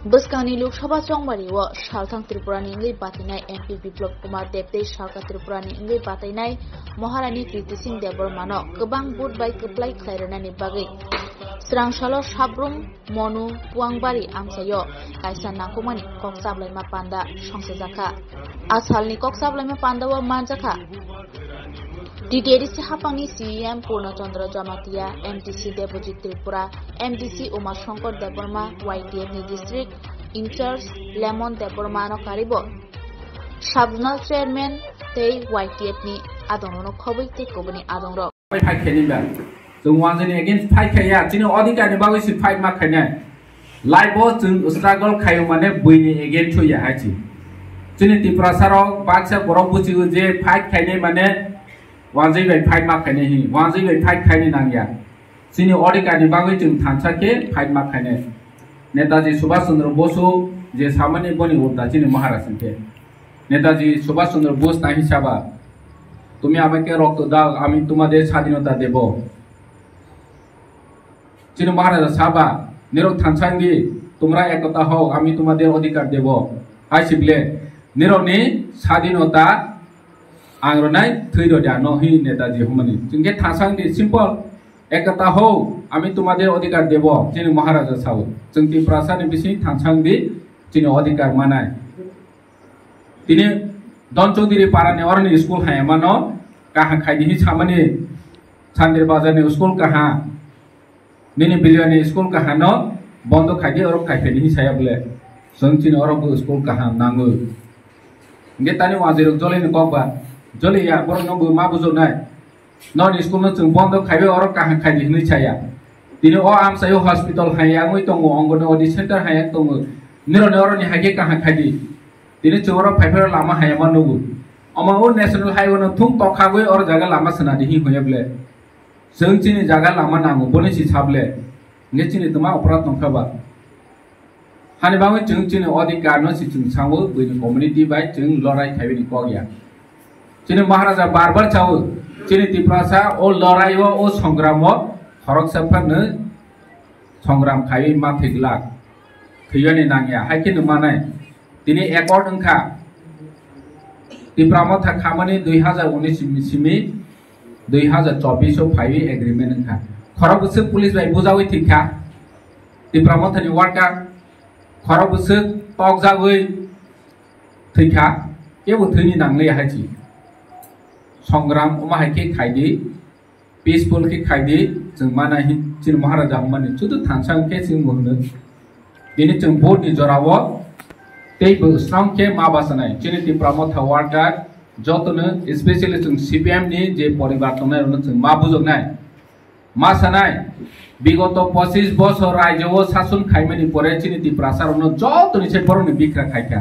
Buskani Lok Sabha Chongbari wa Shalthang Tripurani Ingli Batinai MP Biplop Kumar Debde Shalka Tripurani Ingli Batinai Maharani Kriti Singh Debormano Gebang Bud by Keplai Khairani Bagi Srang Shalo Shabrum Monu Puangbari Amsayo Kaisan Nakumani Koksablai Mapanda Shongsezaka Ashalni Koksablai Mapanda wa Manjaka DDC Hapani CM Purna Chandra Jamatia MTC Deposit Tripura MTC Umar Shankar Deborma YTF District in charge Lemon Deborma no Karibo Shabnal Chairman Tei YTF ni Adono Kobi Te Kobani Adonro Fight Kenny so one against fight Kaya Tino Odika and Bawi fight Makane Libo to struggle Kayumane Buini again to Yahachi Trinity Prasaro Baxa Borobuchi J fight Kane Mane one zero fight Makane one zero fight Kane Nanya Senior Odika and Bawi to Tansake fight Makane Netaji Subhasundar Bosu J Samani Boni Utachini Maharasante Netaji Subhasundar Bos Tahi Shaba তুমি আমাকে রক্ত দাও আমি তোমাদের স্বাধীনতা দেব চিন মহারাজা সাবা নিরব থানসাঙ্গি তোমরা একতা হও আমি তোমাদের অধিকার দেব আইসিবলে নিরবনি স্বাধীনতা আংরনাই থৈরদা নহি নেতাজি হুমানি চিনকে থানসাঙ্গি সিম্পল একতা হও আমি তোমাদের অধিকার দেব চিন মহারাজা সাউ চিনতি প্রাসানি বিসি থানসাঙ্গি চিন অধিকার মানায় তিনি Don Chodiri Parane Orni School Hayamano, Kaha Kaidi Hamani, Sandir Bazani School Kaha, Nini Billion School Kahano, Bondo Kadi or Kaidi Sayable, Suntin Orobu School Kaha Nangu. Getani was a Jolly Copa, Jolia, Bornobu Mabuzonai, non school to Bondo Kadi or Kaha Kaidi Nichaya. Dino Amsayo Hospital Hayamu Tongo, Ongono, the Center Hayatongo, Nironor Hageka Kadi. Ini cuma paper lama hayaman nunggu. Omong national highway tung tokhawe or jaga lama senadi hi hoyable. Sengcini jaga lama nangu boleh si sable. Ngecini tuma operat nongkaba. Hani bangun cengcini odi karno si ceng sangu buini community by ceng lorai kawi ni kogya. Cini maharaja barbar cawu. Cini tiprasa o lorai o songramo horok sepan ne songram kawi matiglag. Kiyani nangya hakin manai. তিনি একর সংখ্যা তিপ্রামত খামানি 2019 সিমি 2024 ফাইভি agreement সংখ্যা খরবসে police by বুজাওই ঠিকা তিপ্রামত नि ওয়ার্কার খরবসে টক জাগৈ ঠিকা এবো থৈনি নাংলে হাইছি সংগ্রাম ওমাহাইকে খাইদি পিসফুল কে খাইদি जों मानाहि चिन महाराजा माने जुदु थानसां के जों मोहनो दिनै जों भोट नि जरावो Table strong ke mabasanai. Chini ti pramotha warga jotone especially tung CPM ni je poribartonai ono tung mabujognai. Masanai bigoto 25 বছর রাজ্য শাসন খাইমানি পরে চিনি ti prasar ono jotoni se poroni bikra khaika.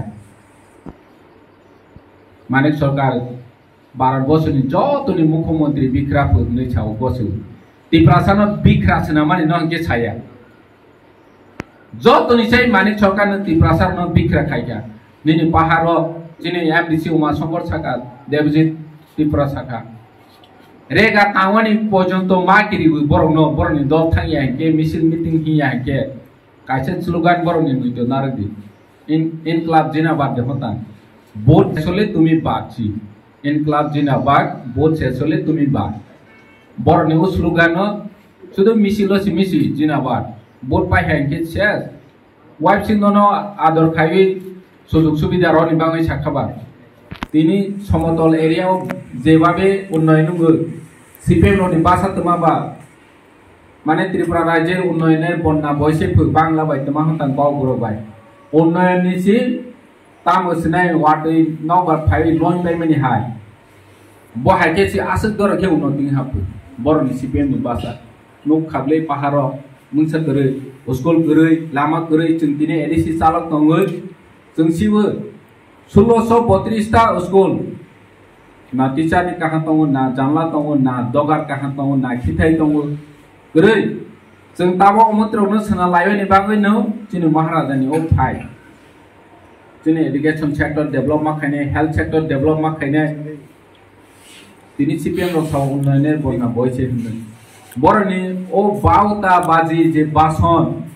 Manik সরকার 12 বছরনি jotoni মুখ্যমন্ত্রী bikra pudni chau bosu. Ti prasar no bikra sena mani nongke chaya. Joto ni say manik সরকার তি প্রাসার ন বিক্রা খাইকা নিনি পাহাড় চিনি এমডিসি উমা শঙ্কর শাখা দেবজিৎ ত্রিপুরা শাখা রেগা তাওয়ানি পর্যন্ত মাকিরি বরং বরনি দল থাইয়া কে মিছিল মিটিং হিয়া কে কাছে স্লোগান বরনি নইতো নারদি ইনকলাব জিন্দাবাদ দেহতা ভোট আসলে তুমি বাঁচি ইনকলাব জিন্দাবাদ ভোট আসলে তুমি বাঁচ বরনি ও স্লোগান শুধু মিছিল মিছি জিন্দাবাদ ভোট পাই হ্যাংকে শেষ ওয়াইফ সিন্দন আদর খাই সুযোগ সুবিধা রনি বাঙাই সাক্ষাবার তিনি সমতল এরিয়াও যেভাবে উন্নয়ন সিপিএম রনি বাসাতমাবা মানে ত্রিপুরা রাজ্যের উন্নয়নের বন্যা বয়সে বাংলা বাইতমা হতান বাউগুরবাই উন্নয়ন নিছি তাম ওসিনাই ওয়ার্ডই নবার ফাই লঞ্চ পাইমানি হাই বহাইকে সি আসক দরকে উন্নতি হাপু বরনি সিপিএম নি বাসা নুক খাবলে পাহাড় मुंसा करे स्कुल करे लामा करे जों दिनै एडिसि चालक दङ जों सिबो 1632 टा स्कुल ना टिचारनि काहा दङ ना जानला दङ ना दगार काहा दङ ना खिथाय दङ करे जों ताबो अमत्रनो सोना लायनि बागै नो दिनै महाराजानि ओ फाइ दिनै एडुकेशन सेक्टर डेभलप माखायने हेल्थ सेक्टर डेभलप माखायने दिनै सिपिएम रसाव उन्नयনের বইনা বইছে होनदों बरनि ओ बाउता बाजी जे बासन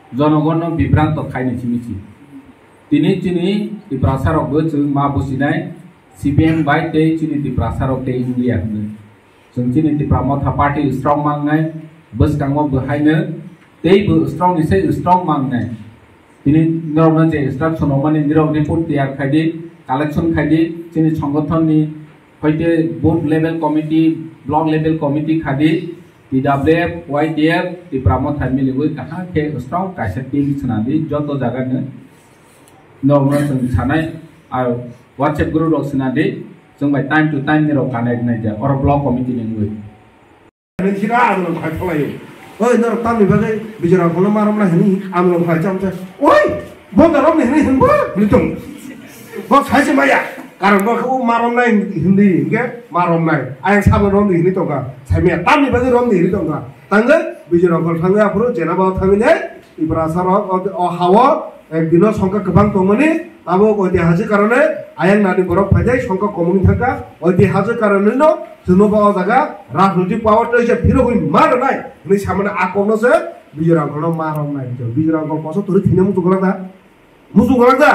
জনগণ বিভ্রান্ত খাইনি চিমিছি তিনি চিনি ত্রিপ্রাসারক जों मा बुजिनाय CPM बाय ते चिनि ত্রিপ্রাসারক ते इंडिया जों चिनि ত্রিপ্রা मथा पार्टी स्ट्रंग मांगनाय बसकांगो बहायनो तेबो स्ट्रंग इसे स्ट्रंग मांगनाय তিনি নিরবন যে ইনস্ট্রাকশন মানে নিরব রিপোর্ট তৈয়ার খাইদি কালেকশন খাইদি চিনি সংগঠননি হইতে booth level committee block level committee খাদি PWF YDF ত্রিপ্রা मथा मिलिबो काहा के स्ट्रंग काइसे टीम सनादि जत जागानो नौनो जों सानाय आरो WhatsApp ग्रुप रक सनादि जों बाय टाइम टू टाइम निरब कानेक्ट नाय जा और ब्लॉक कमिटी निंगै नोंसिना आदोलन खायफलायो ओइ नर तामनि बागै बिजरा खौनो मारमना हनि आमलन खायचामचा ओइ बन्दराव नेहनि हनबो लिथं बा साइसे माया कारण बखौ मारमनाय हिन्दी के मारमनाय आय साबन रम हिनि तंगा साइमे तामनि बागै रम हिनि तंगा तांगै बिजरा खौ थाङो आफरो जेनाबा थाङिने इब्रासाराव अ हावा একদিনৰ সংখ্যা गोबां दंमोनि ताबो ऐतिहासिक कारणे आयं नानि बरफ फायदाय संख्या कमनि थाका ऐतिहासिक कारणे जोंनो बाव जागा राजनैतिक पावर तो इसे फिरो होई मार नाय नै सामने आकौनोसो बिजरांखौनो मारम नाय बिजरांखौ पसो तोरि थिने मुजु गलादा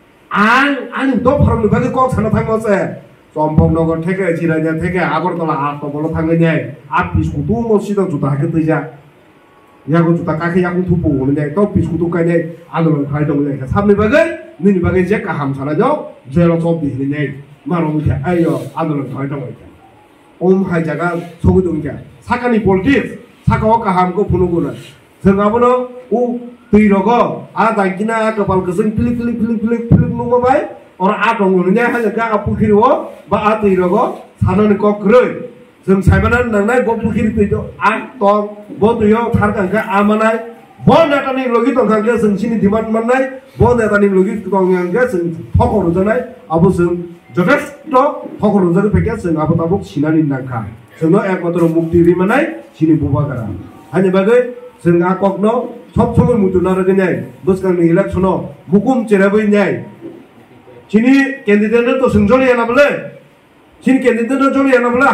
आं द फरमनि बागै कक साना थांगोसे चम्पकनगर থেকে जिरायना থেকে আগরতলা आटबल थांगैनाय आपिस कुतु मस्जिदाव जुता हाके तैजा यागो जुता काखे यागो थुपु होने तो पिसकु तो कायने आंदोलन खाय दं जाय सामनि बागै निनि बागै जे काहाम साना जाव जेल सब दिने मारो मुखिया आयो आंदोलन खाय दं जाय ओम हाय जागा सगु दं जाय साकानि पलिटिक्स साकाव काहामको फुनुगुना जोंगाबोनो उ दै रगो आ दागिना कपाल गोजों फिलिक नुमाबाय और आ दं होने हाजगा आपुखिरो बा आ दै रगो साननि कक्रै जों साइबाना नांनाय गपुखिरि तैदो आ तं बो दैयो थारकांखा आमानाय बो नेतानि लगी तंखांखा जों सिनि डिमान्ड माननाय बो नेतानि लगी तंखांखा जों थखर जानाय आबो जों जथेष्ट थखर जानो फेके जों आबो ताबो सिनानि नांखा जोंनो एकमात्र मुक्ति रिमानाय सिनि बुबागारा हानि बागै जों आककनो सब समय मुतुना रगनाय बसकांनि इलेक्शनाव मुकुम चेराबैनाय सिनि कैंडिडेट तो सोंजोनि यानाबले सिन कैंडिडेट जों यानाबले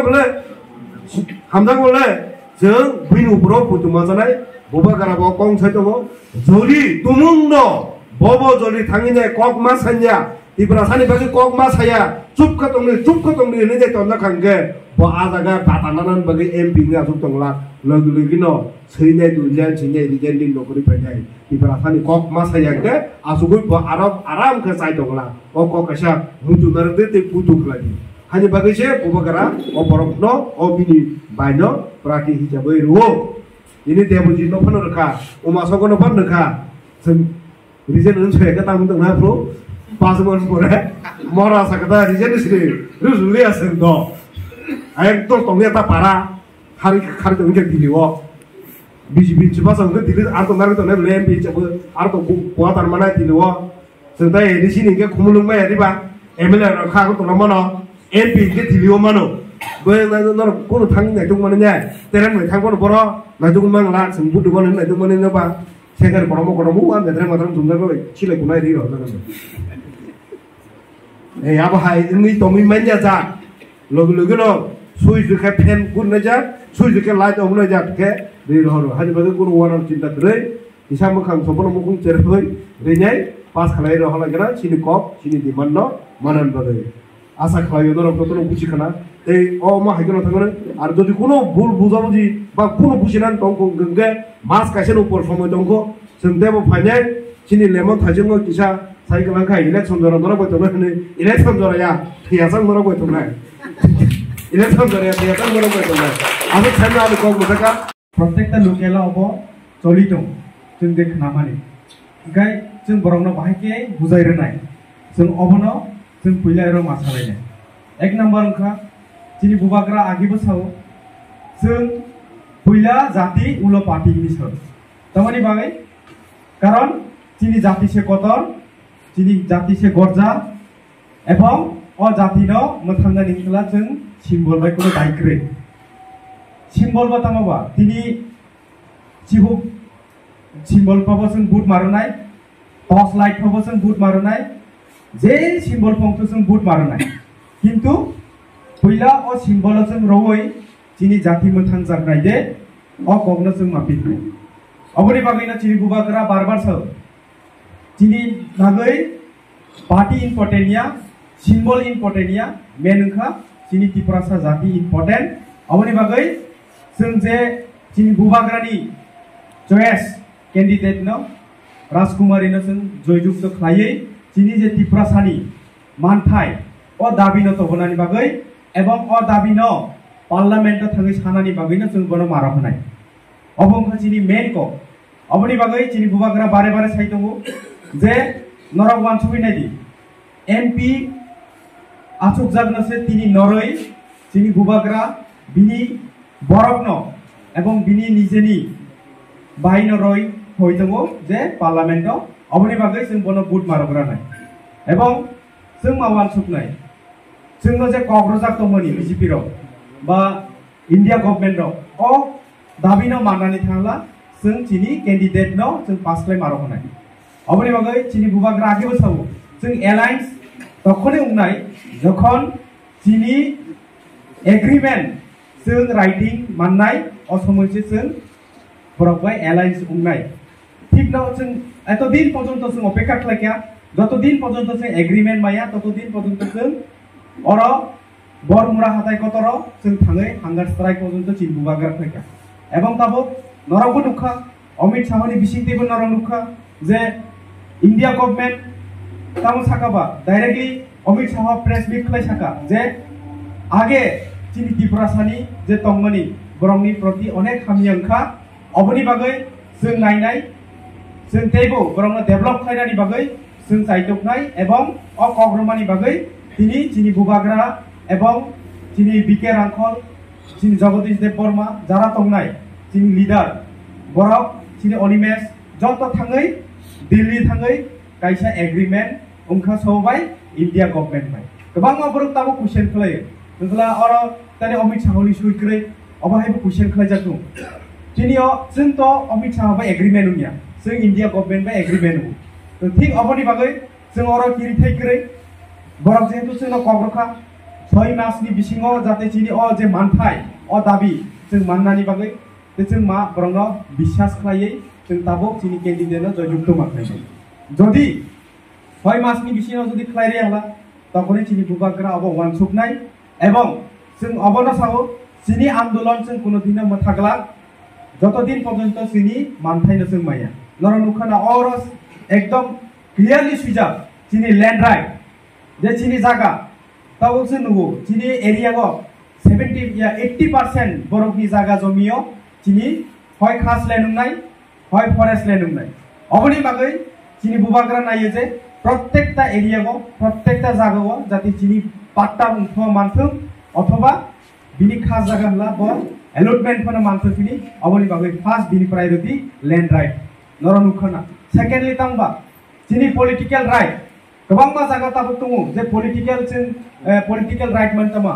हामदां बोले जों बिनुपुराव बुथुमा जानाय बुबागाराबाव कं साइदो जरि तुमुंनो बबो जरि थांगिने कक मा सान्या इब्रासानि बागै कक मा साया चुपका तंनि ने जे तन्ना खांगे बो आजागा बातानान बागै एमपी नि आजु तंगला लगलगिनो सैने दुलिया जिने रिजेन्डिं नकरि फैनाय इब्रासानि कक मा साया के आजुगै बो आराम के साइ तंगला ओ ककसा मुतुनार दे ते पुतुखलानि हानि बागैसे बुबागारा ओ बरफनो ओ बिनि बायनो प्राति हिसाबै रुओ इनि देबुजि न फन रखा उमासको न फन रखा जों रिजेन ओनसोयगा तांदोंना प्रो पासमन परे मरा सकदा रिजेन सिरि रुजुलि आसेन द एकदम तंगेता पारा खारि तंगे दिलिओ बिजिबि चिबासंग दिलि आतो नारि तो ने लेम बिचबो आतो बुआ तारमाना दिलिओ जों दा एदिसिनि के खुमुलुंबाय आदिबा एमएलए रखा को तलमनो एमपी के दिलिओ मानो बै नायनर कोन थांनि नायदों माने ने तेरेन मै थांगोन बर नायदों मांला जों बुदुमोन नायदों माने नबा सेंगार गरमो आ मेद्रे माद्राम दुमनागो सिलाय गुनाय रि रजागोन ए आबो हाय नि तमि मान्या जा लगनो सुइजके फेन गुन जा सुइजके लाइट अमना जा के रि रहरो हानि बागै कोन वानार चिन्ता रै हिसाब मखां सपन मुखुं चेरफै रिनाय पास खालाय रहलागरा सिनि कप सिनि दिमान्नो मानन बागै आशा खालायो नरम ततनो बुजिखाना এই ও মা হাইগনো থাকলে আর যদি কোনো ভুল বুঝাবুঝি বা কোনো বুঝিনান দंखौ গঙ্গে মাস কাইছেন উপর সময় दंखौ जों देबो फाइनाल सिनि लेमन थाइजों किसा साइकेलांखा इलेक्शन जरा नरा बयतनो हने इलेक्शन जराया थैयासां नरा बयतनाय इलेक्शन जराया थैयासां नरा बयतनाय आबो साइना आलो कम मुथाका प्रत्येकटा लोकेला अब चलित जों देखना माने गाय जों बरंनो बाहायके बुजायरनाय जों अबनो जों फैलायरो मासालायनाय एक नम्बर अंखा जिनि बुबाग्रा आगिबो साव जों फैला जाति उलो पार्टी नि सर तमानि बागै कारण जिनि जाति से कतर जिनि जाति से गरजा एवं अ जातिनो मोथांना निखला जों सिम्बल बाय कोनो दाइक्रे सिम्बल बतामाबा तिनि जिहु सिम्बल पाबो जों बुट मारनाय टर्च लाइट पाबो जों बुट मारनाय जे सिम्बल पंक्तो जों बुट मारनाय किन्तु फैला अ सिम्बल जों रवै जिनि जाति मोथां जागनाय दे अ गगनो जों मापिखै Aboni bagai na cini bubakra barbar sao. Cini bagai party importantnya, simbol importantnya, menengka cini tiprasa jati important. Aboni bagai sengje cini bubakra ni choice candidate no Rajkumari no seng joyjuk to khlaiye cini je tiprasani manthai o dabi no tobonani bagai ebong o dabi no parliament to thangai sanani bagai no seng bono mara honai. Obong chini main ko aboni bagai chini bubakra bare bare saitongo je norok wan chubi nai di MP achuk jagna se tini noroi chini bubakra bini borokno ebong bini nijeni baino roi hoitongo je parliament aboni bagai seng bono boot marogra nai ebong seng ma wan chuk nai seng no je kogrojak tomoni BJP ro ba India government ro o dabi no manani thangla seng chini candidate no seng pass claim maro honai aboni bagai chini bubakra age bo sabu seng alliance tokhone ungnai jokhon chini agreement seng writing mannai osomoise seng borokbai alliance ungnai ঠিক না seng এতদিন পর্যন্ত seng অপেক্ষা খালাইয়া যতদিন পর্যন্ত seng agreement maya ততদিন পর্যন্ত seng oro Baramura হাতাই কতর seng thangai hunger strike পর্যন্ত chini bubakra খাইকা এবং তাবো নরকো দুঃখা অমিত শাহনি বিশিংতেবো নরক দুঃখা যে ইন্ডিয়া গভর্নমেন্ট তামো সাকাবা directly Amit Shah press meet খাই সাকা যে আগে চিনি ত্রিপুরাসানি যে তংমনি বরংনি প্রতি অনেক হামিয়াংখা অবনি বাগৈ जों नायनाय जों तेबो बरंनो डेभलप खायनानि बागै जों साइटकनाय एवं अ कग्रमानि बागै तिनि चिनि बुबाग्रा एवं चिनि बीके रांखल चिनि जगदीश देव बर्मा जारा तंनाय चिनि लीडर बरक चिनि अनिमेश जत थाङै दिल्ली थाङै कायसा एग्रीमेंट उंखा सबाय इंडिया गभर्नमेंट बाय गोबां माबरक ताबो क्वेश्चन खालायो नोंला अर तानि अमित शाहनि सुइक्रै अबाहायबो क्वेश्चन खालायजाथु चिनियो जों तो अमित शाह बाय एग्रीमेंट उनिया जों इंडिया गभर्नमेंट बाय एग्रीमेंट तो ठीक अबनि बागै जों अर किरि थैक्रै बरक जेहेतु जों कग्रखा 6 मासनि बिसिङाव जाते चिनि अ जे मानथाय अ दाबि जों माननानि बागै जों मा बरंनो বিশ্বাস खालायै जों ताबो चिनि कैंडिडेटनो जयजुक्त माखाय जदि 6 मासनि बिसिङाव जदि खालायरे हाला तखनै चिनि बुबाग्रा अब वानसुकनाय एवं जों अबनो साबो चिनि आन्दोलन जों कोनो दिन मथागला যতদিন পর্যন্ত চিনি মানথাই নসং মায়া নরনুখানা অরস একদম ক্লিয়ারলি সুইজা চিনি ল্যান্ড রাইট যে চিনি জায়গা তাও সে নুগো চিনি এরিয়া গো 70 या 80% বরফনি জায়গা জমিও চিনি হয় খাস ল্যান্ড নাই হয় ফরেস্ট ল্যান্ড নাই অবনি বাগৈ চিনি বুবাগ্রা নাইয়ে যে প্রত্যেকটা এরিয়া গো প্রত্যেকটা জায়গা গো যাতে চিনি পাট্টা উঠো মানথুম অথবা বিনি খাস জায়গা হলা ব allotment for manthur fini aboni bagai first bini priority land right noronukhana secondly tangba chini political right gobang ma jaga tabu tungu je political right mantama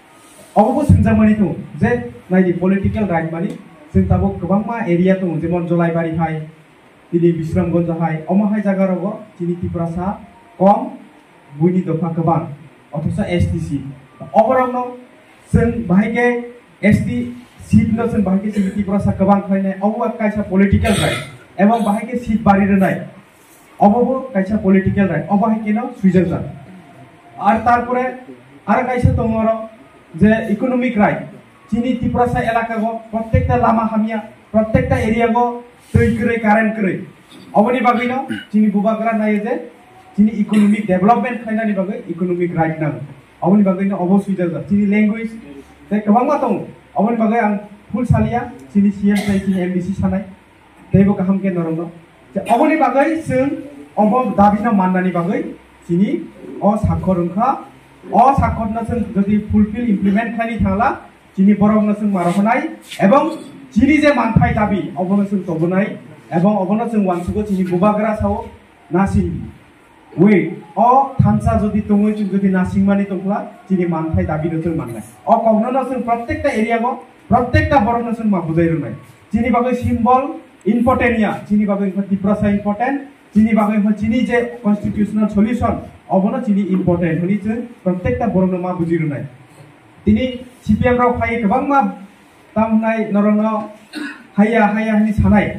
obo sinjamani tu je naidi political right mani जों ताबो गोबां मा area दं जेमन जलाइबारि हाय दिनै बिश्रामगंज हाय अमाहाय जागा रगो चिनि तिप्रासा कम बुनि दफा गोबां अथसा एसटीसी अबरावनो जों बाहायके एसटी सीट नो जों बाहायके चिनि तिप्रासा गोबां खायनाय अबो कायसा पॉलिटिकल राइट एवं बाहायके सीट बारि रनाय अबो कायसा पॉलिटिकल राइट अबाहायके न सुइजाजा आर तारपरे आर कायसा दङ जे इकोनॉमिक राइट चिनी तिप्रासा एलाका गो प्रत्येकटा लामा हामिया प्रत्येकटा एरिया गो दै करे कारेन्ट करे अबनि बागैनो चिनी बुबाग्रा नाय जे चिनी इकोनॉमिक डेवलपमेंट खायनानि बागै इकोनॉमिक राइट नां अबनि बागैनो अबसुइ जाजा चिनी लैंग्वेज जे गोबां मा दं अबनि बागै आं फुल सालिया चिनी सीएम साइ चिनी एमडीसी सानाय दैबो गाहाम के नरंनो जे अबनि बागै जों अब दाबिनो माननानि बागै चिनी अ साखर ओंखा अ साखरना जों जदि फुलफिल इमप्लिमेंट खायनि थांला चिनी बरंनो जों मारहनाय एवं चिनी जे मानथाय दाबि अबनो जों तबनाय एवं अबनो जों वानसुको चिनी बुबाग्रा साव नासिं वे अ थानसा जदि तङै जों जदि नासिंमानि तंखला चिनी मानथाय दाबिनो जों माननाय अ कवननो जों प्रत्येकटा एरिया गो प्रत्येकटा बरंनो जों मा बुजायरनाय चिनी बागै सिम्बल इम्पोर्टेन्टया चिनी बागै तिप्रासा इम्पोर्टेन्ट चिनी बागै चिनी जे कन्स्टिट्यूशनल सल्यूशन अबनो चिनी इम्पोर्टेन्ट हनि जों प्रत्येकटा बरंनो मा बुजिरनाय तिनी सीपीएम राव फाय गोबां मा तामनाय नरनो हाया हाया नि सानाय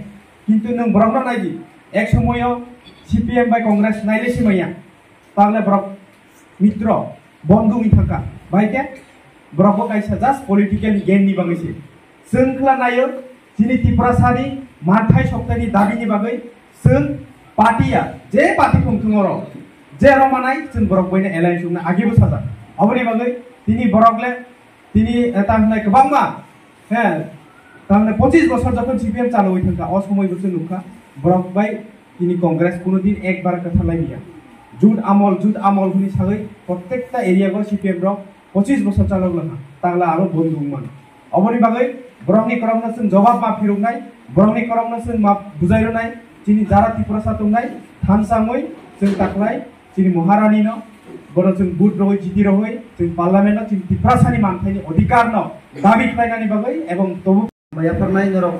কিন্তু नों बरकना नायदि एक समयो CPM बाय कांग्रेस नायले सिमाया तागले बरक मित्र बंधु मिथाका बायके बरकबो कायसा जास्ट पॉलिटिकल गेन नि बागैसे जों खला नायो दिनै त्रिपुरासानि मानथाय सप्ताहनि दाबिनि बागै जों पार्टिया जे पार्टी खुंथुङरो जे रमानाय जों बरक बायनो एलायन्स जों आगिबो साजा अबनि बागै दिनै बरकले दिनै ताहनाय गोबांमा हे ताहने 25 বছর যখন CPM চালু হই থাকা অসময় বছর নুখা बरक बाय दिनै कांग्रेस कोनो दिन एक बार कथा लागिया जुट आमल हुनि सागै प्रत्येकटा एरिया को CPM रो 25 বছর चालू लहा तागला आरो बंधुमान अबनि बागै बरकनि करमना जों जवाब मा फिरुनाय बरकनि करमना जों मा बुजायरनाय दिनै जारा त्रिपुरासा दंनाय थानसाङै जों ताखलाय दिनै महारानी न बरो जों बुट रहै जिति रहै जों पार्लियामेन्ट न दिनै त्रिपुरासानि मानथायनि अधिकार न दाबि खालायनानै बागै एवं तबु मायाफोरनाय नरक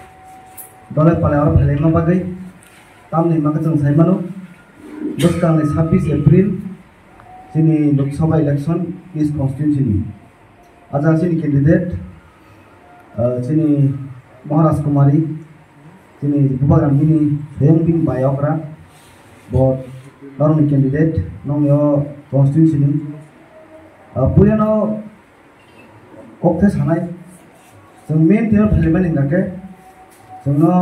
दले पालायाव फालेमा बागै तामनि माखा जों सायमानो बोसतांनि 26 एप्रिल जोंनि लोकसभा इलेक्शन इस्ट कन्स्टिट्युएन्सि आज जोंनि कैंडिडेट जोंनि महाराज कुमारी जोंनि बुबागामनि सोयंबिं बायग्रा बट नरनि कैंडिडेट नंयो कन्स्टिट्युएन्सि पुलियानो कक्थे सानाय जों मेन टेबल फालिबाय निगाके जोंनो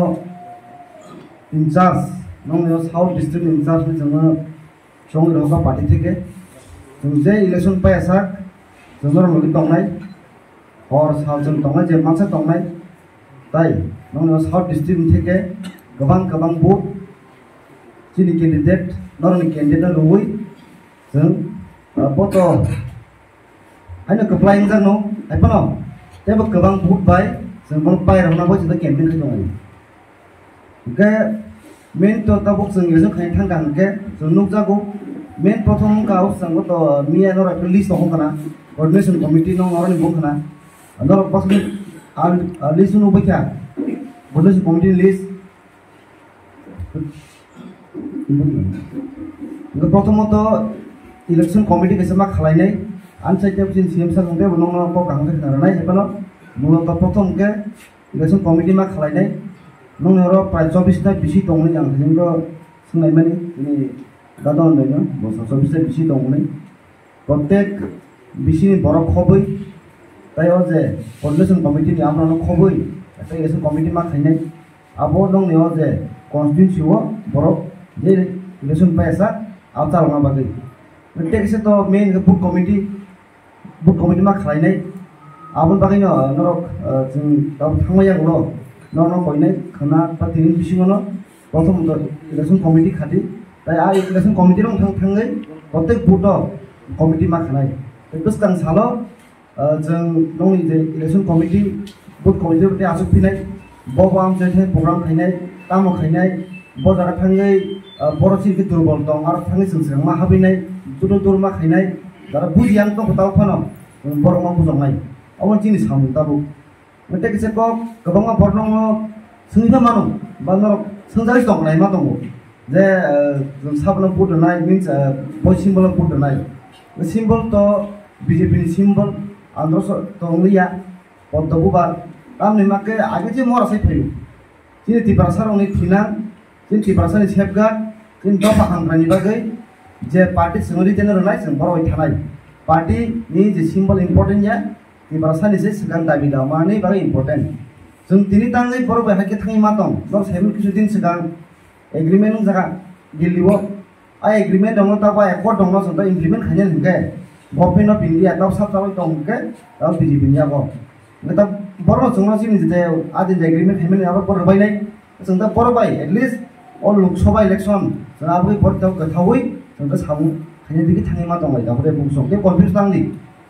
इंचार्ज नंयो साउथ डिस्ट्रिक्ट इंचार्ज जोङो संग रहा पार्टी থেকে जों जे इलेक्शन पायसा जोंनो रंगि दंनाय और साल जों दंनाय जे मानसा दंनाय ताई नंयो साउथ डिस्ट्रिक्ट থেকে गोबां भोट जोंनि कैंडिडेट नरनि कैंडिडेट रवै जों बत आइनो कप्लाइं जानो आइपनो तेबो गोबां भोट बाय जों बन पायरावनाबो जों कैंपेन खालामो के मेन तो तबक जों इलेक्शन खाय थांगानके जों नुजागौ मेन प्रथम गाव जों तो मिया नर लिस्ट दं kana कोऑर्डिनेशन कमिटी नं नरनि बं kana नर पसनि आ लिस्ट नु बैखा कोऑर्डिनेशन कमिटी लिस्ट प्रथमत इलेक्शन कमिटी केसमा खालायनाय आनसाइटेब जिन सीएम सा गंबे नं नं को गांसे खानाय हेपनो मूलत प्रथम के इलेक्शन कमिटी मा खालायनाय नं नरो प्राय 24 ता बिसि दंनि आं जोंबो सोंनाय माने नि दादन दैनो 24 ता बिसि दंनि प्रत्येक बिसिनि बरक खबै ताय जे कोऑर्डिनेशन कमिटी नि आमनो खबै ताय इलेक्शन कमिटी मा खायनाय आबो नं नेओ जे कन्स्टिट्युएन्सि वो बरक जे इलेक्शन पायसा आवता लंगा बागै टेक्से तो मेन बुक कमिटी मा खालायनाय आबो बागै नरक जों दाव थांमायागलो नन कइनाय खाना पार्टीनि बिसिङनो प्रथम इलेक्शन कमिटी खादि ताय आ इलेक्शन कमिटी रं थांगै प्रत्येक बुट कमिटी मा खानाय बेस्तां सालो जों नंनि जे इलेक्शन कमिटी बुट कमिटी बे आसु फिनाय बबाम जे प्रग्राम खायनाय तामो खायनाय बजारा थांगै बरसिन के दुर्बल दं आरो थांगै जों मा हाबैनाय दुर मा खायनाय दारा बुजियां तो खताव फानो बरमा बुजंनाय अवन जिनि सामु ताबु मेटे केसे को गोबां बरनङ सोंजा मानो बानर सोंजारि दंनाय मा दङ जे जों साबना बुदनाय मीन्स बय सिम्बल बुदनाय सिम्बल तो बीजेपी नि सिम्बल आंध्र तो लिया पद्मबुबार तामनि माके आगे जे मरासै फैयो जिनि तिब्रासारनि फिना जिनि तिब्रासारनि सेफगार्ड जिनि दफा हांग्रानि बागै जे पार्टी सिङरि देनो रनाय जों बरबाय थानाय पार्टी नि जे सिम्बल इम्पोर्टेन्ट या तिब्रासानि जे सिगां दाबि दा माने बागै इम्पोर्टेन्ट जों दिनै ताङै बरबाय हाके थाङै मा दं नर 7 किसु दिन सिगां एग्रीमेंट जागा दिल्लीआव आ एग्रीमेंट दङ ता बा एकर्ड दङ जों दा इमप्लिमेंट खायनो नंगे गभर्नमेंट अफ इंडिया दाव साबजाबाय दं के दाव बीजेपी नि आबो दा बर जों जिनि जे आदि एग्रीमेंट खायनो आबो बरबायनाय जों दा बरबाय एटलिस्ट अल लोकसभा इलेक्शन जों आबो बरताव गथावै जों दा सामु खायनो दिगि थाङै मा दं दा बरे बुंसं के कन्फ्यूज दांनि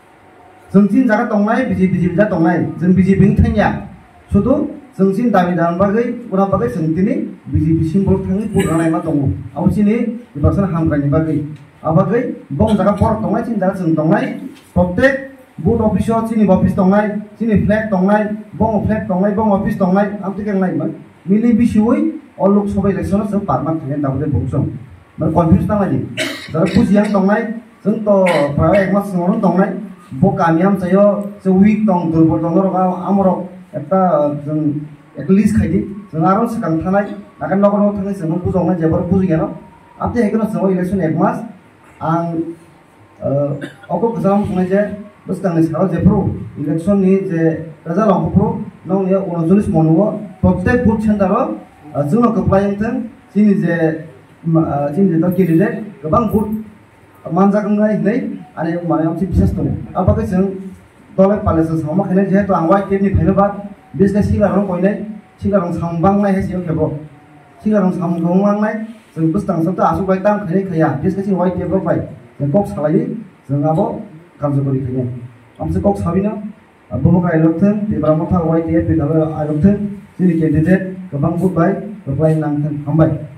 जों जिन जागा दंनाय बीजेपी जा दंनाय जों बीजेपी नि थांया सुदु जों जिन दाबि दान बागै उना बागै जों दिनै बीजेपी सिम्बल थाङै बुरनाय मा दङ आबो जिनि बासन हामग्रानि बागै आबागै बं जागा बर दंनाय जिन जागा जों दंनाय प्रत्येक बुथ अफिसाव जिनि अफिस दंनाय जिनि फ्लेग दंनाय बं फ्लेग दंनाय बं अफिस दंनाय आमति गेंनायमोन मिलि बिसिवै अल लोकसभा इलेक्शन जों पारमान थाङै दाबो बुंसं माने कन्फ्यूज दांनाय जारा बुजियां दंनाय जों तो प्राय एक मास सिङावनो दंनाय ब गामियाम जायो जे उइक दं दुर्बल दं रगा आमर একটা जों एक लिस्ट खायदि जों आरो सिगां थानाय नागान नगराव थांनाय जों बुजावनाय जेबो बुजिगोन आपते हेकनो जों इलेक्शन 1 मास आं अको गोजाम बुंनाय जे बसगांनि सायाव जेफ्रो इलेक्शन नि जे रिजाल्ट अंकफ्रो नंने 39 मनवो प्रत्येक बुथ सेन्टाराव जोंनो कप्लायथों जोंनि जे कैन्डिडेट गोबां बुथ मानजागोंनाय नै आरो माने मोनसे बिसेस दं आबाखै जों दले पालेसो सामाखायनो जेहेतु आं वाइट टेपनि फायनो बाद बिजनेस सिगारं कयनाय सिगारं सामबांनाय हेसियो खेबो सिगारं सामगंलांनाय जों बुस्थां सबता आसु बाय तां खैनाय खैया बिजनेस वाइट टेप बाय जों कक सालायो जों आबो कामजगरि खैनो आमसे कक साबिनो बबो गायलथों देब्रा मथा वाइट टेप बेदाबो आइलथों जोंनि कैन्डिडेट गोबां बुथ बाय गोबां नांथों हामबाय